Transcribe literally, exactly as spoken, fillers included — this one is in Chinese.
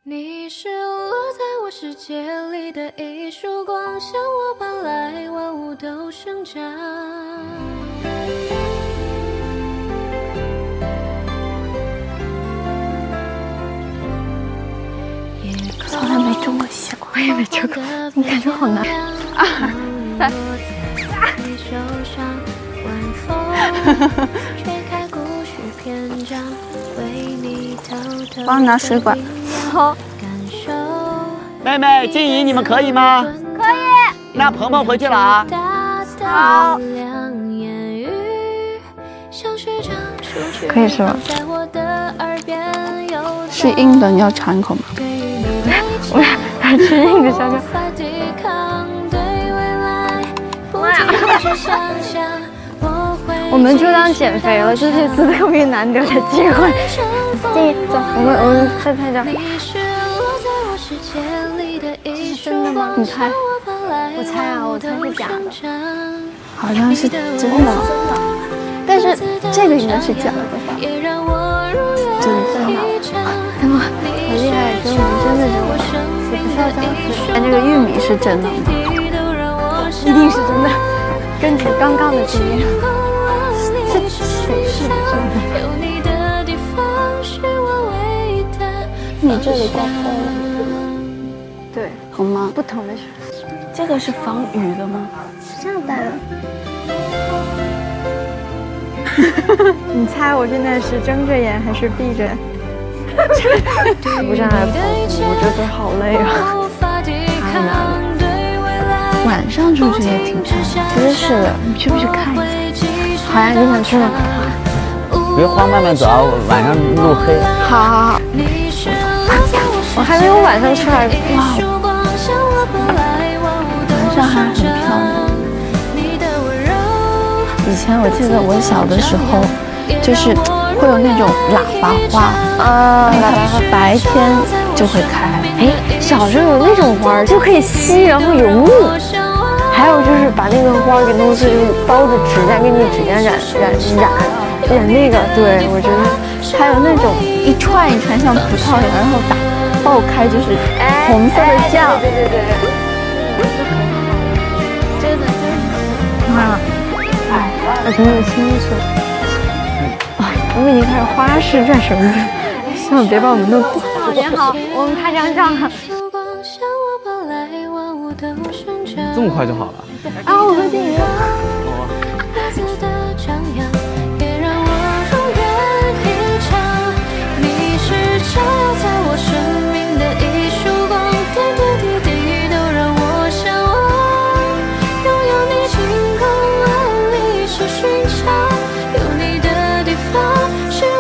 你是落在我世界里的一束光，向我搬来，万物都生长。 从来没中过西瓜，我也没中过，你感觉好难。二三，帮我拿水管。好。 妹妹、静怡，你们可以吗？ 可以。 那鹏鹏回去了啊。 好。可以是吧？是硬的，你要尝一口吗？我要吃硬的香蕉。妈呀！我们就当减肥了，这是一次特别难得的机会。静怡，走，我们我们再拍张。这是真的吗？你猜？我猜啊，我猜是假的。好像是真的，真的。但是这个应该是假的吧？真的真的。哎妈，好厉害！给我们真的真的。我不需要这样子。哎，这个玉米是真的吗？一定是真的。根据刚刚的经验，是水是真的。你这里挂钩了。对，好吗？不同的是，这个是防雨的吗？是这样戴的。你猜我现在是睁着眼还是闭着？不上来跑步，我觉得好累啊，太难了。晚上出去也挺漂亮，其实是的，你去不去看一下？好呀，你想去吗？ 别慌，慢慢走啊，晚上路黑。 好好好。我还没有晚上出来，哇，晚上还很漂亮。以前我记得我小的时候，就是会有那种喇叭花啊，喇叭花白天就会开。哎，小时候有那种花就可以吸，然后有蜜。还有就是把那个花给弄碎，就是包着指甲，给你指甲染染染染那个。对，我觉得还有那种一串一串像葡萄一样，然后打爆开就是红色的酱。对对对对。真的真的。妈。我给你亲一手。啊，我们已经开始花式转绳子，希望别把我们弄倒。少年好，我们拍张照。 这么快就好了？ 啊，我和静怡。 有你的地方是